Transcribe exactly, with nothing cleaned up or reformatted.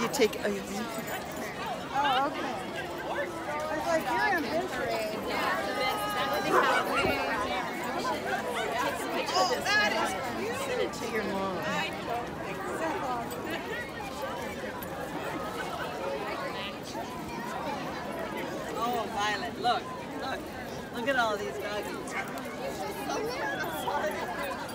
You take a... Oh, okay. I was like, you're ambitious. Oh, that is cute. Send it to your mom. Oh, Violet, look, look. Look at all these doggies.